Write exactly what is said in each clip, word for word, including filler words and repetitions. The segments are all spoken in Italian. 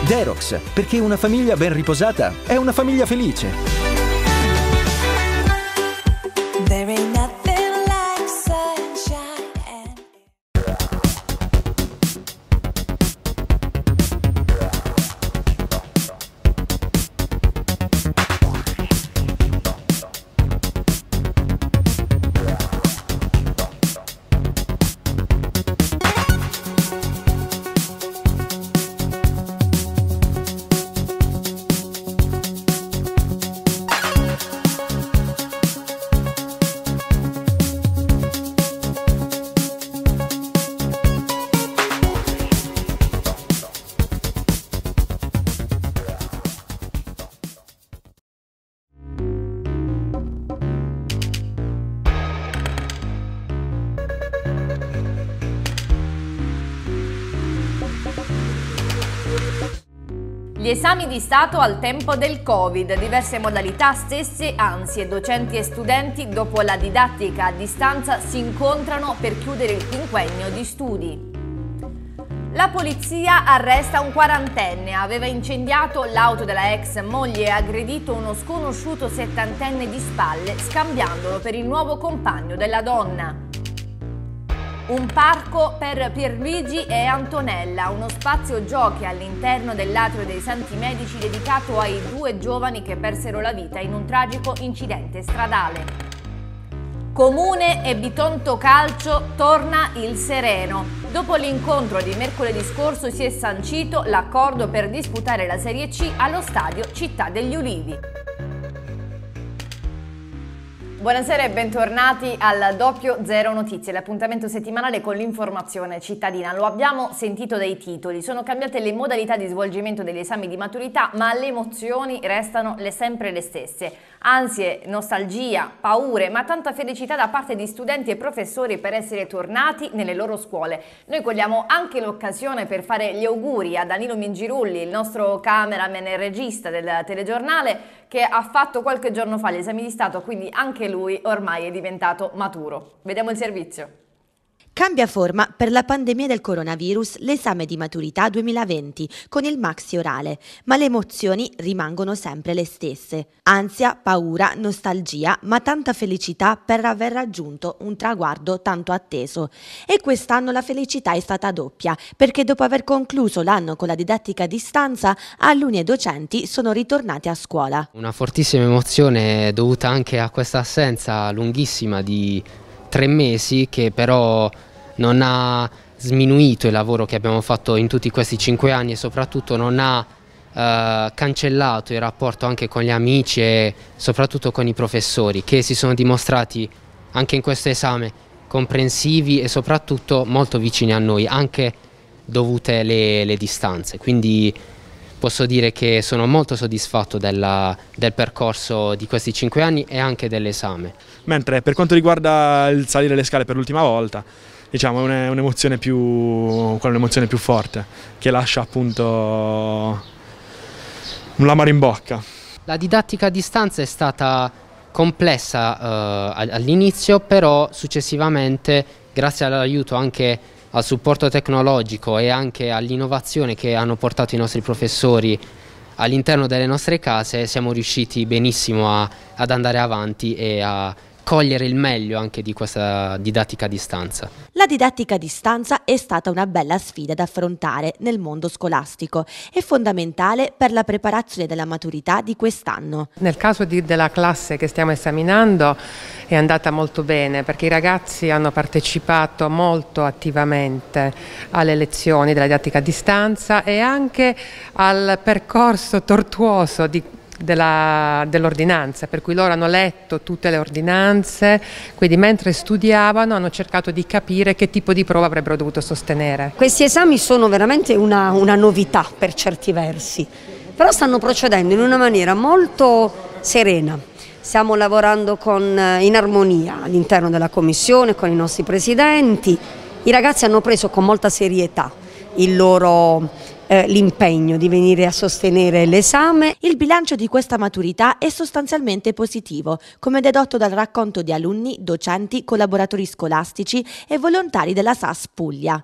Derox, perché una famiglia ben riposata è una famiglia felice. Gli esami di Stato al tempo del Covid, diverse modalità, stesse ansie, docenti e studenti dopo la didattica a distanza si incontrano per chiudere il quinquennio di studi. La polizia arresta un quarantenne, aveva incendiato l'auto della ex moglie e aggredito uno sconosciuto settantenne di spalle, scambiandolo per il nuovo compagno della donna. Un parco per Pierluigi e Antonella, uno spazio giochi all'interno dell'atrio dei Santi Medici dedicato ai due giovani che persero la vita in un tragico incidente stradale. Comune e Bitonto Calcio torna il sereno. Dopo l'incontro di mercoledì scorso si è sancito l'accordo per disputare la Serie C allo stadio Città degli Ulivi. Buonasera e bentornati al Doppio Zero Notizie, l'appuntamento settimanale con l'informazione cittadina. Lo abbiamo sentito dai titoli, sono cambiate le modalità di svolgimento degli esami di maturità, ma le emozioni restano le sempre le stesse. Ansie, nostalgia, paure, ma tanta felicità da parte di studenti e professori per essere tornati nelle loro scuole. Noi cogliamo anche l'occasione per fare gli auguri a Danilo Mingirulli, il nostro cameraman e regista del telegiornale, che ha fatto qualche giorno fa gli esami di Stato, quindi anche lui ormai è diventato maturo. Vediamo il servizio. Cambia forma per la pandemia del coronavirus l'esame di maturità duemilaventi con il maxi orale, ma le emozioni rimangono sempre le stesse. Ansia, paura, nostalgia, ma tanta felicità per aver raggiunto un traguardo tanto atteso. E quest'anno la felicità è stata doppia, perché dopo aver concluso l'anno con la didattica a distanza, alunni e docenti sono ritornati a scuola. Una fortissima emozione dovuta anche a questa assenza lunghissima di tre mesi che però non ha sminuito il lavoro che abbiamo fatto in tutti questi cinque anni e soprattutto non ha eh, cancellato il rapporto anche con gli amici e soprattutto con i professori che si sono dimostrati anche in questo esame comprensivi e soprattutto molto vicini a noi, anche dovute le, le distanze. Quindi posso dire che sono molto soddisfatto della, del percorso di questi cinque anni e anche dell'esame. Mentre per quanto riguarda il salire le scale per l'ultima volta, diciamo è un'emozione più, un'emozione più forte, che lascia appunto un amaro in bocca. La didattica a distanza è stata complessa eh, all'inizio, però successivamente, grazie all'aiuto anche al supporto tecnologico e anche all'innovazione che hanno portato i nostri professori all'interno delle nostre case, siamo riusciti benissimo a, ad andare avanti e a cogliere il meglio anche di questa didattica a distanza. La didattica a distanza è stata una bella sfida da affrontare nel mondo scolastico e fondamentale per la preparazione della maturità di quest'anno. Nel caso di, della classe che stiamo esaminando è andata molto bene perché i ragazzi hanno partecipato molto attivamente alle lezioni della didattica a distanza e anche al percorso tortuoso di dell'ordinanza, per cui loro hanno letto tutte le ordinanze, quindi mentre studiavano hanno cercato di capire che tipo di prova avrebbero dovuto sostenere. Questi esami sono veramente una, una novità per certi versi, però stanno procedendo in una maniera molto serena. Stiamo lavorando con, in armonia all'interno della commissione, con i nostri presidenti. I ragazzi hanno preso con molta serietà il loro eh, l'impegno di venire a sostenere l'esame. Il bilancio di questa maturità è sostanzialmente positivo, come dedotto dal racconto di alunni, docenti, collaboratori scolastici e volontari della S A S Puglia.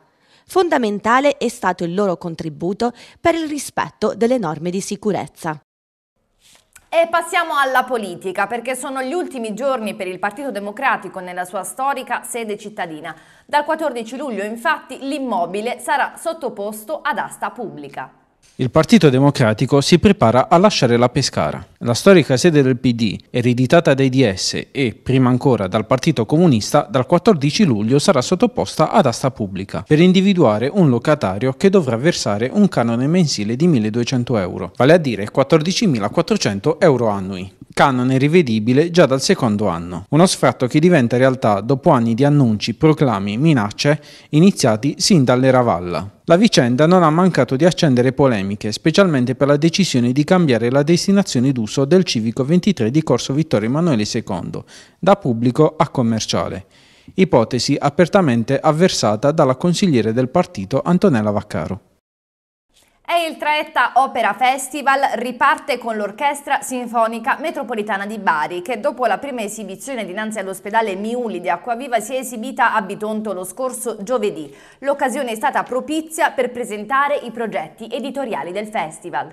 Fondamentale è stato il loro contributo per il rispetto delle norme di sicurezza. E passiamo alla politica, perché sono gli ultimi giorni per il Partito Democratico nella sua storica sede cittadina. Dal quattordici luglio, infatti, l'immobile sarà sottoposto ad asta pubblica. Il Partito Democratico si prepara a lasciare la Pescara. La storica sede del P D, ereditata dai D S e, prima ancora, dal Partito Comunista, dal quattordici luglio sarà sottoposta ad asta pubblica per individuare un locatario che dovrà versare un canone mensile di milleduecento euro, vale a dire quattordicimilaquattrocento euro annui. Canone rivedibile già dal secondo anno. Uno sfratto che diventa realtà dopo anni di annunci, proclami, minacce iniziati sin dalle Valla. La vicenda non ha mancato di accendere polemiche, specialmente per la decisione di cambiare la destinazione d'uso del civico ventitré di Corso Vittorio Emanuele secondo, da pubblico a commerciale. Ipotesi apertamente avversata dalla consigliere del partito Antonella Vaccaro. E il Traetta Opera Festival riparte con l'Orchestra Sinfonica Metropolitana di Bari, che dopo la prima esibizione dinanzi all'ospedale Miuli di Acquaviva si è esibita a Bitonto lo scorso giovedì. L'occasione è stata propizia per presentare i progetti editoriali del festival.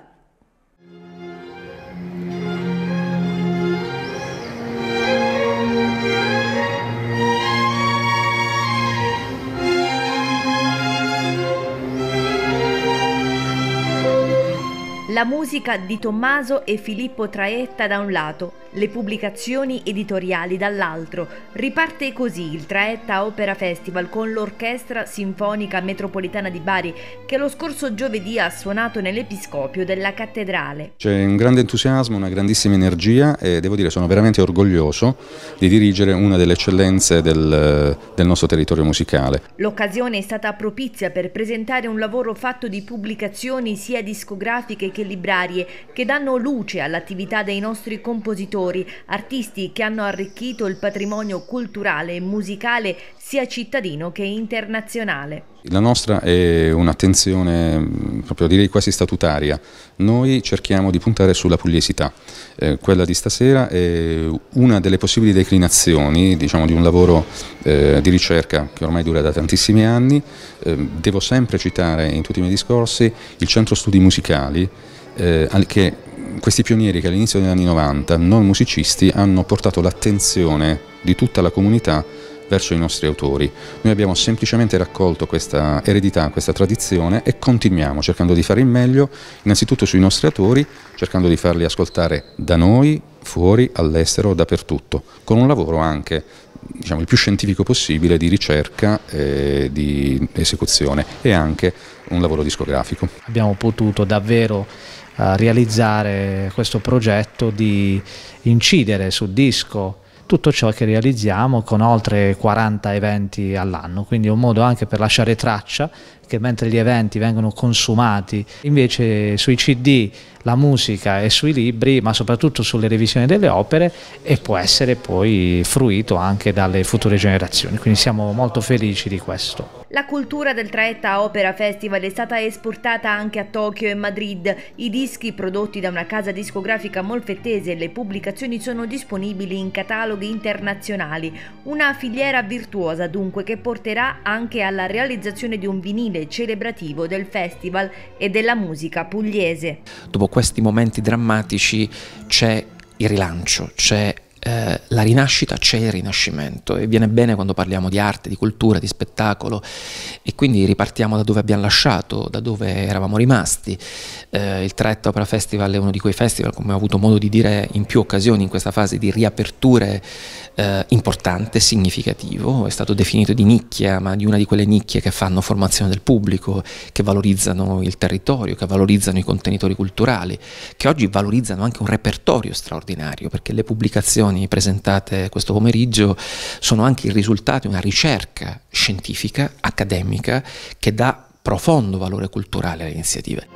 La musica di Tommaso e Filippo Traetta da un lato, le pubblicazioni editoriali dall'altro. Riparte così il Traetta Opera Festival con l'Orchestra Sinfonica Metropolitana di Bari, che lo scorso giovedì ha suonato nell'Episcopio della Cattedrale. C'è un grande entusiasmo, una grandissima energia e devo dire sono veramente orgoglioso di dirigere una delle eccellenze del, del nostro territorio musicale. L'occasione è stata propizia per presentare un lavoro fatto di pubblicazioni sia discografiche che librarie, che danno luce all'attività dei nostri compositori, artisti che hanno arricchito il patrimonio culturale e musicale sia cittadino che internazionale. La nostra è un'attenzione proprio direi quasi statutaria. Noi cerchiamo di puntare sulla pugliesità. Eh, quella di stasera è una delle possibili declinazioni, diciamo, di un lavoro eh, di ricerca che ormai dura da tantissimi anni. Eh, devo sempre citare in tutti i miei discorsi il Centro Studi Musicali, eh, che questi pionieri che all'inizio degli anni novanta, non musicisti, hanno portato l'attenzione di tutta la comunità verso i nostri autori. Noi abbiamo semplicemente raccolto questa eredità, questa tradizione e continuiamo cercando di fare il meglio, innanzitutto sui nostri autori, cercando di farli ascoltare da noi, fuori, all'estero, dappertutto, con un lavoro anche, diciamo, il più scientifico possibile di ricerca e di esecuzione e anche un lavoro discografico. Abbiamo potuto davvero uh, realizzare questo progetto di incidere sul disco tutto ciò che realizziamo con oltre quaranta eventi all'anno, quindi è un modo anche per lasciare traccia che mentre gli eventi vengono consumati, invece sui C D la musica è sui libri, ma soprattutto sulle revisioni delle opere, e può essere poi fruito anche dalle future generazioni, quindi siamo molto felici di questo. La cultura del Traetta Opera Festival è stata esportata anche a Tokyo e Madrid. I dischi prodotti da una casa discografica molfettese e le pubblicazioni sono disponibili in cataloghi internazionali. Una filiera virtuosa dunque che porterà anche alla realizzazione di un vinile celebrativo del festival e della musica pugliese. Dopo questi momenti drammatici c'è il rilancio, c'è Eh, la rinascita, c'è il rinascimento, e viene bene quando parliamo di arte, di cultura, di spettacolo, e quindi ripartiamo da dove abbiamo lasciato, da dove eravamo rimasti. Eh, il Traetta Opera Festival è uno di quei festival, come ho avuto modo di dire in più occasioni in questa fase di riaperture, eh, importante, significativo. È stato definito di nicchia, ma di una di quelle nicchie che fanno formazione del pubblico, che valorizzano il territorio, che valorizzano i contenitori culturali, che oggi valorizzano anche un repertorio straordinario, perché le pubblicazioni presentate questo pomeriggio sono anche il risultato di una ricerca scientifica, accademica, che dà profondo valore culturale alle iniziative.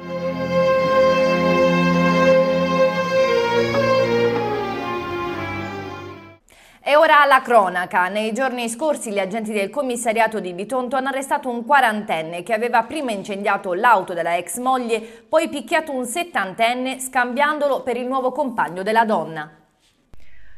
E ora la cronaca. Nei giorni scorsi gli agenti del commissariato di Bitonto hanno arrestato un quarantenne che aveva prima incendiato l'auto della ex moglie, poi picchiato un settantenne scambiandolo per il nuovo compagno della donna.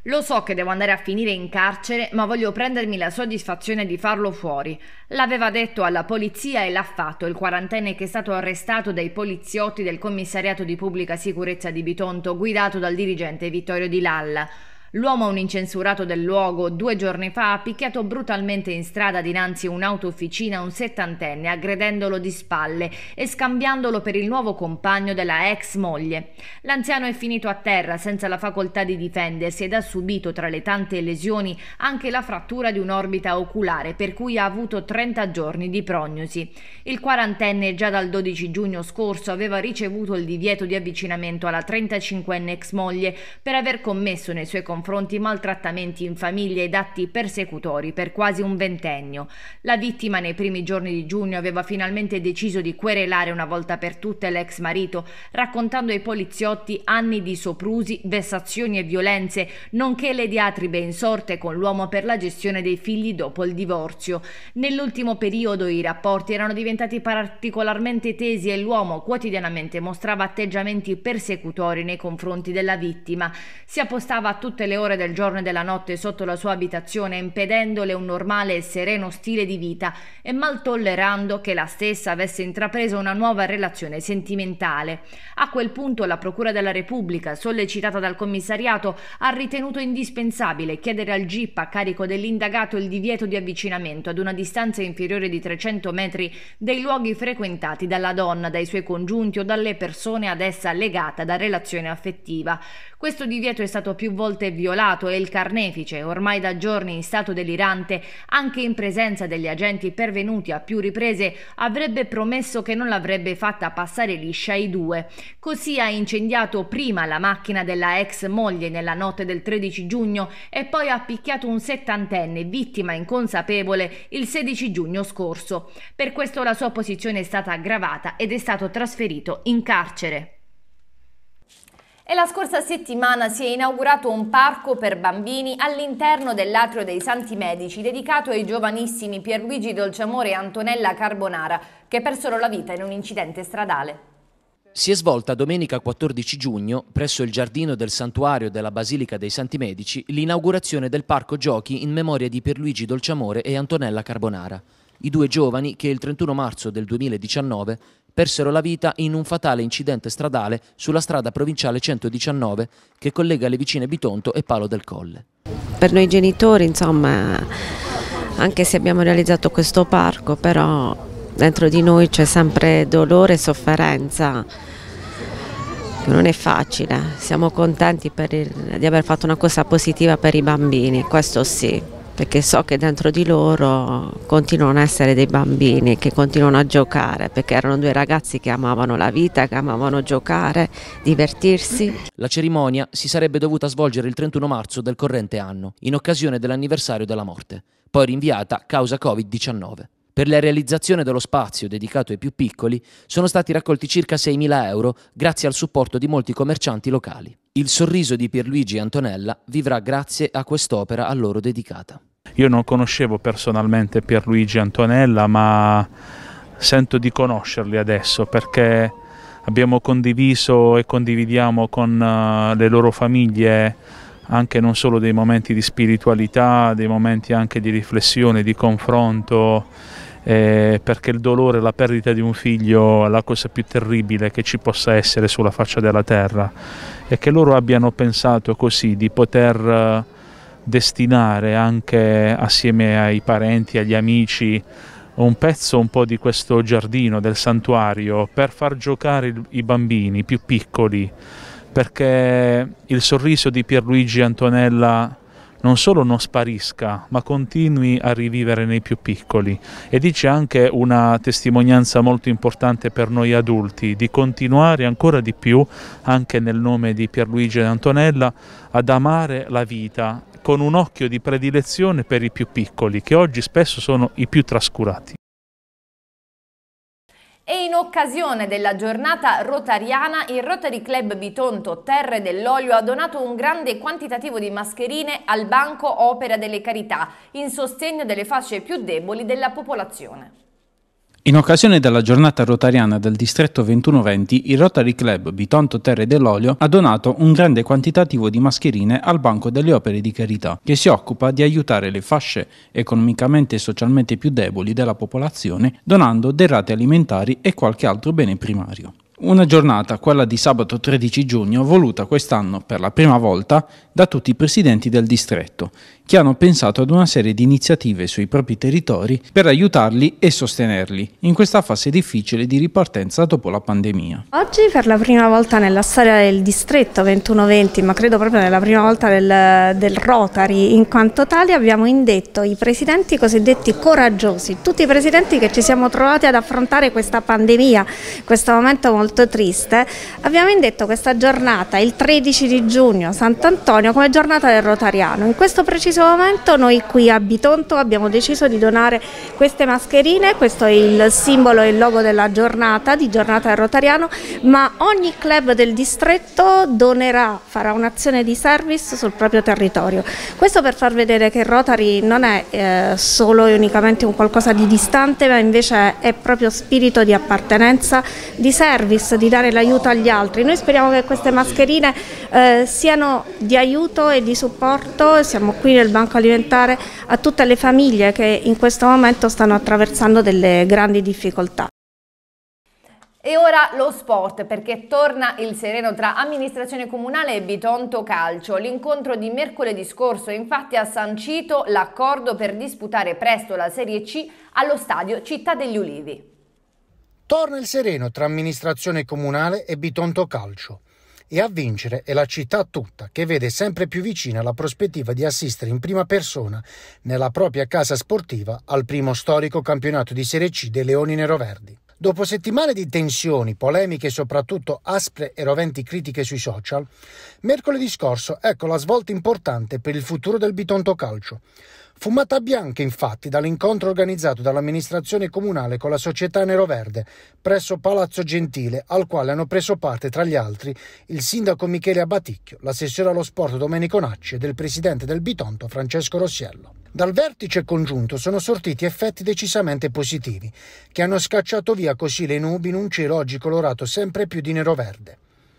Lo so che devo andare a finire in carcere, ma voglio prendermi la soddisfazione di farlo fuori. L'aveva detto alla polizia e l'ha fatto il quarantenne che è stato arrestato dai poliziotti del commissariato di pubblica sicurezza di Bitonto, guidato dal dirigente Vittorio Di Lalla. L'uomo, un incensurato del luogo, due giorni fa ha picchiato brutalmente in strada dinanzi a un'autofficina un settantenne, aggredendolo di spalle e scambiandolo per il nuovo compagno della ex moglie. L'anziano è finito a terra senza la facoltà di difendersi ed ha subito, tra le tante lesioni, anche la frattura di un'orbita oculare, per cui ha avuto trenta giorni di prognosi. Il quarantenne già dal dodici giugno scorso aveva ricevuto il divieto di avvicinamento alla trentacinquenne ex moglie per aver commesso nei suoi confronti confronti maltrattamenti in famiglia ed atti persecutori per quasi un ventennio. La vittima nei primi giorni di giugno aveva finalmente deciso di querelare una volta per tutte l'ex marito, raccontando ai poliziotti anni di soprusi, vessazioni e violenze, nonché le diatribe insorte con l'uomo per la gestione dei figli dopo il divorzio. Nell'ultimo periodo i rapporti erano diventati particolarmente tesi e l'uomo quotidianamente mostrava atteggiamenti persecutori nei confronti della vittima. Si appostava a tutte le ore del giorno e della notte sotto la sua abitazione, impedendole un normale e sereno stile di vita e mal tollerando che la stessa avesse intrapreso una nuova relazione sentimentale. A quel punto la Procura della Repubblica, sollecitata dal commissariato, ha ritenuto indispensabile chiedere al G I P a carico dell'indagato il divieto di avvicinamento ad una distanza inferiore di trecento metri dei luoghi frequentati dalla donna, dai suoi congiunti o dalle persone ad essa legate da relazione affettiva. Questo divieto è stato più volte violato e il carnefice, ormai da giorni in stato delirante, anche in presenza degli agenti pervenuti a più riprese, avrebbe promesso che non l'avrebbe fatta passare liscia ai due. Così ha incendiato prima la macchina della ex moglie nella notte del tredici giugno e poi ha picchiato un settantenne, vittima inconsapevole, il sedici giugno scorso. Per questo la sua posizione è stata aggravata ed è stato trasferito in carcere. E la scorsa settimana si è inaugurato un parco per bambini all'interno dell'Atrio dei Santi Medici dedicato ai giovanissimi Pierluigi Dolciamore e Antonella Carbonara che persero la vita in un incidente stradale. Si è svolta domenica quattordici giugno, presso il giardino del santuario della Basilica dei Santi Medici, l'inaugurazione del parco giochi in memoria di Pierluigi Dolciamore e Antonella Carbonara, i due giovani che il trentuno marzo del duemiladiciannove persero la vita in un fatale incidente stradale sulla strada provinciale centodiciannove che collega le vicine Bitonto e Palo del Colle. Per noi genitori, insomma, anche se abbiamo realizzato questo parco, però dentro di noi c'è sempre dolore e sofferenza, non è facile. Siamo contenti per il, di aver fatto una cosa positiva per i bambini, questo sì. Perché so che dentro di loro continuano a essere dei bambini che continuano a giocare, perché erano due ragazzi che amavano la vita, che amavano giocare, divertirsi. La cerimonia si sarebbe dovuta svolgere il trentuno marzo del corrente anno, in occasione dell'anniversario della morte, poi rinviata causa covid diciannove. Per la realizzazione dello spazio dedicato ai più piccoli sono stati raccolti circa seimila euro grazie al supporto di molti commercianti locali. Il sorriso di Pierluigi e Antonella vivrà grazie a quest'opera a loro dedicata. Io non conoscevo personalmente Pierluigi e Antonella, ma sento di conoscerli adesso perché abbiamo condiviso e condividiamo con uh, le loro famiglie anche non solo dei momenti di spiritualità, dei momenti anche di riflessione, di confronto, eh, perché il dolore, la perdita di un figlio è la cosa più terribile che ci possa essere sulla faccia della terra, e che loro abbiano pensato così di poter uh, destinare anche assieme ai parenti, agli amici, un pezzo un po' di questo giardino del santuario per far giocare il, i bambini più piccoli, perché il sorriso di Pierluigi e Antonella non solo non sparisca, ma continui a rivivere nei più piccoli. E dice anche una testimonianza molto importante per noi adulti, di continuare ancora di più, anche nel nome di Pierluigi e Antonella, ad amare la vita con un occhio di predilezione per i più piccoli, che oggi spesso sono i più trascurati. E in occasione della giornata rotariana, il Rotary Club Bitonto Terre dell'Olio ha donato un grande quantitativo di mascherine al Banco Opera delle Carità in sostegno delle fasce più deboli della popolazione. In occasione della giornata rotariana del distretto ventuno venti, il Rotary Club Bitonto Terre dell'Olio ha donato un grande quantitativo di mascherine al Banco delle Opere di Carità, che si occupa di aiutare le fasce economicamente e socialmente più deboli della popolazione, donando derrate alimentari e qualche altro bene primario. Una giornata, quella di sabato tredici giugno, voluta quest'anno per la prima volta da tutti i presidenti del distretto, che hanno pensato ad una serie di iniziative sui propri territori per aiutarli e sostenerli in questa fase difficile di ripartenza dopo la pandemia. Oggi per la prima volta nella storia del distretto ventuno venti, ma credo proprio nella prima volta del, del Rotary in quanto tali, abbiamo indetto i presidenti cosiddetti coraggiosi, tutti i presidenti che ci siamo trovati ad affrontare questa pandemia, questo momento molto triste. Abbiamo indetto questa giornata il tredici di giugno, Sant'Antonio, come giornata del Rotariano. In questo preciso momento noi qui a Bitonto abbiamo deciso di donare queste mascherine, questo è il simbolo e il logo della giornata, di giornata del Rotariano, ma ogni club del distretto donerà, farà un'azione di service sul proprio territorio. Questo per far vedere che il Rotary non è eh, solo e unicamente un qualcosa di distante, ma invece è proprio spirito di appartenenza, di service, di dare l'aiuto agli altri. Noi speriamo che queste mascherine eh, siano di aiuto e di supporto, siamo qui nel Banco Alimentare, a tutte le famiglie che in questo momento stanno attraversando delle grandi difficoltà. E ora lo sport, perché torna il sereno tra amministrazione comunale e Bitonto Calcio. L'incontro di mercoledì scorso infatti ha sancito l'accordo per disputare presto la Serie C allo stadio Città degli Ulivi. Torna il sereno tra amministrazione comunale e Bitonto Calcio e a vincere è la città tutta, che vede sempre più vicina la prospettiva di assistere in prima persona nella propria casa sportiva al primo storico campionato di Serie C dei Leoni Neroverdi. Dopo settimane di tensioni, polemiche e soprattutto aspre e roventi critiche sui social, mercoledì scorso ecco la svolta importante per il futuro del Bitonto Calcio. Fumata bianca infatti dall'incontro organizzato dall'amministrazione comunale con la società Neroverde presso Palazzo Gentile, al quale hanno preso parte tra gli altri il sindaco Michele Abaticchio, l'assessore allo sport Domenico Nacci ed il presidente del Bitonto Francesco Rossiello. Dal vertice congiunto sono sortiti effetti decisamente positivi, che hanno scacciato via così le nubi in un cielo oggi colorato sempre più di nero-verde.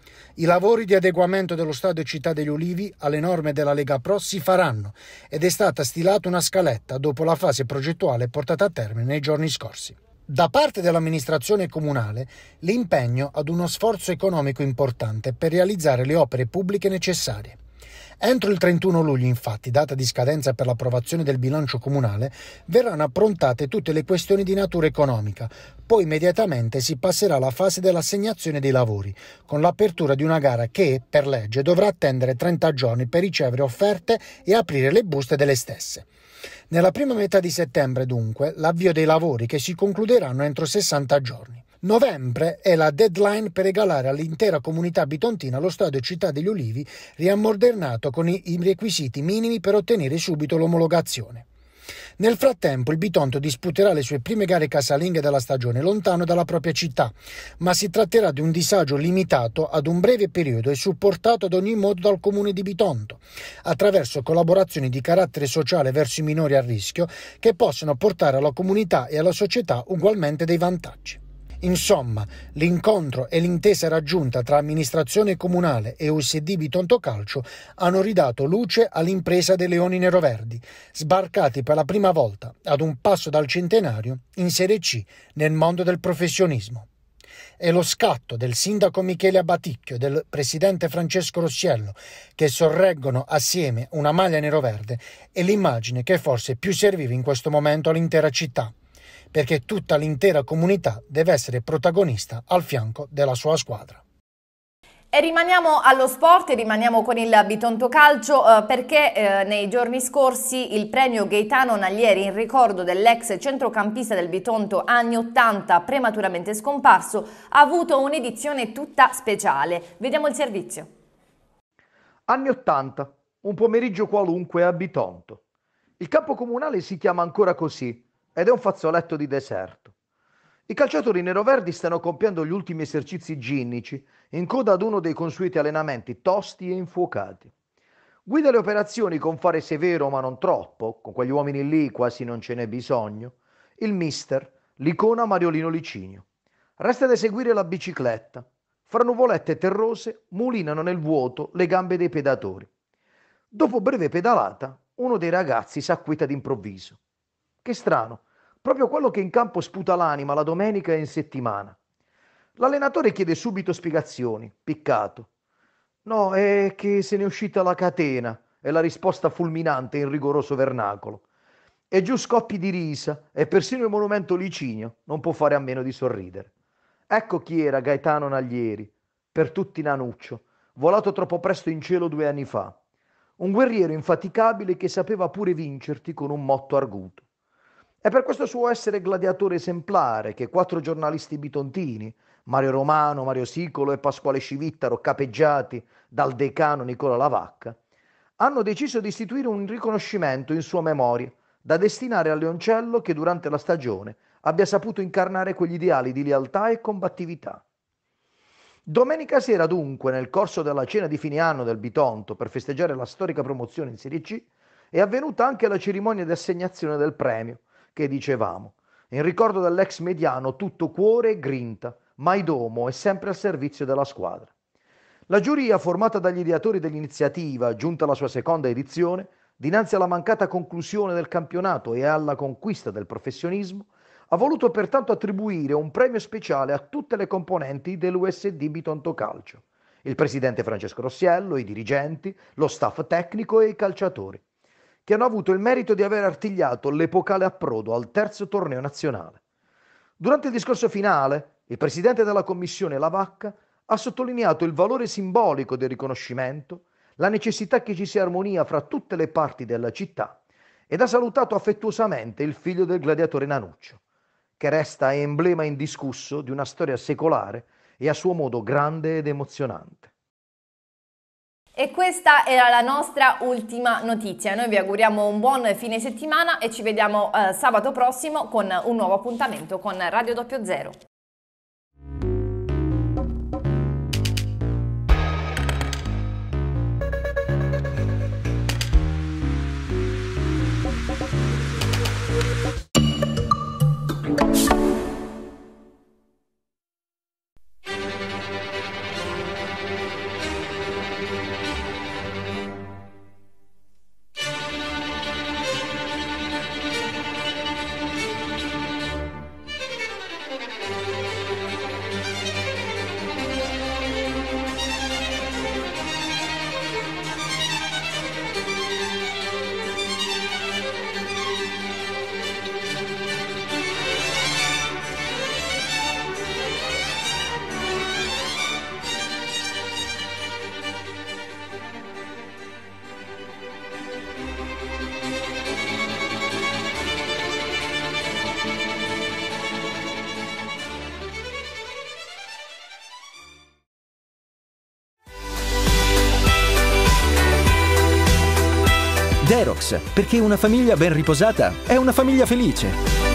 I lavori di adeguamento dello stadio Città degli Ulivi alle norme della Lega Pro si faranno ed è stata stilata una scaletta dopo la fase progettuale portata a termine nei giorni scorsi. Da parte dell'amministrazione comunale l'impegno ad uno sforzo economico importante per realizzare le opere pubbliche necessarie. Entro il trentuno luglio, infatti, data di scadenza per l'approvazione del bilancio comunale, verranno approntate tutte le questioni di natura economica, poi immediatamente si passerà alla fase dell'assegnazione dei lavori, con l'apertura di una gara che, per legge, dovrà attendere trenta giorni per ricevere offerte e aprire le buste delle stesse. Nella prima metà di settembre, dunque, l'avvio dei lavori che si concluderanno entro sessanta giorni. Novembre è la deadline per regalare all'intera comunità bitontina lo stadio Città degli Ulivi riammodernato con i, i requisiti minimi per ottenere subito l'omologazione. Nel frattempo il Bitonto disputerà le sue prime gare casalinghe della stagione lontano dalla propria città, ma si tratterà di un disagio limitato ad un breve periodo e supportato ad ogni modo dal comune di Bitonto, attraverso collaborazioni di carattere sociale verso i minori a rischio che possono portare alla comunità e alla società ugualmente dei vantaggi. Insomma, l'incontro e l'intesa raggiunta tra amministrazione comunale e U S D Bitonto Calcio hanno ridato luce all'impresa dei Leoni Neroverdi, sbarcati per la prima volta, ad un passo dal centenario, in Serie C nel mondo del professionismo. È lo scatto del sindaco Michele Abaticchio e del presidente Francesco Rossiello che sorreggono assieme una maglia neroverde e l'immagine che forse più serviva in questo momento all'intera città, perché tutta l'intera comunità deve essere protagonista al fianco della sua squadra. E rimaniamo allo sport, rimaniamo con il Bitonto Calcio eh, perché eh, nei giorni scorsi il premio Gaetano Naglieri in ricordo dell'ex centrocampista del Bitonto anni ottanta prematuramente scomparso ha avuto un'edizione tutta speciale. Vediamo il servizio. Anni ottanta, un pomeriggio qualunque a Bitonto. Il campo comunale si chiama ancora così ed è un fazzoletto di deserto. I calciatori neroverdi stanno compiendo gli ultimi esercizi ginnici in coda ad uno dei consueti allenamenti tosti e infuocati. Guida le operazioni con fare severo ma non troppo, con quegli uomini lì quasi non ce n'è bisogno, il mister l'icona Mariolino Licinio. Resta da eseguire la bicicletta. Fra nuvolette terrose mulinano nel vuoto le gambe dei pedatori. Dopo breve pedalata, uno dei ragazzi s'acquita d'improvviso. Che strano, proprio quello che in campo sputa l'anima la domenica e in settimana. L'allenatore chiede subito spiegazioni, piccato. No, è che se n'è uscita la catena, è la risposta fulminante in rigoroso vernacolo. E giù scoppi di risa, e persino il monumento Licinio non può fare a meno di sorridere. Ecco chi era Gaetano Naglieri, per tutti Nanuccio, volato troppo presto in cielo due anni fa. Un guerriero infaticabile che sapeva pure vincerti con un motto arguto. È per questo suo essere gladiatore esemplare che quattro giornalisti bitontini, Mario Romano, Mario Sicolo e Pasquale Scivittaro, capeggiati dal decano Nicola Lavacca, hanno deciso di istituire un riconoscimento in sua memoria da destinare al leoncello che durante la stagione abbia saputo incarnare quegli ideali di lealtà e combattività. Domenica sera dunque, nel corso della cena di fine anno del Bitonto per festeggiare la storica promozione in Serie C, è avvenuta anche la cerimonia di assegnazione del premio, che dicevamo, in ricordo dell'ex mediano tutto cuore e grinta, mai domo e sempre al servizio della squadra. La giuria, formata dagli ideatori dell'iniziativa, giunta alla sua seconda edizione, dinanzi alla mancata conclusione del campionato e alla conquista del professionismo, ha voluto pertanto attribuire un premio speciale a tutte le componenti dell'U S D Bitonto Calcio, il presidente Francesco Rossiello, i dirigenti, lo staff tecnico e i calciatori, che hanno avuto il merito di aver artigliato l'epocale approdo al terzo torneo nazionale. Durante il discorso finale, il presidente della commissione Lavacca ha sottolineato il valore simbolico del riconoscimento, la necessità che ci sia armonia fra tutte le parti della città ed ha salutato affettuosamente il figlio del gladiatore Nanuccio, che resta emblema indiscusso di una storia secolare e a suo modo grande ed emozionante. E questa era la nostra ultima notizia. Noi vi auguriamo un buon fine settimana e ci vediamo eh, sabato prossimo con un nuovo appuntamento con Radio Doppio Zero. Derox, perché una famiglia ben riposata è una famiglia felice.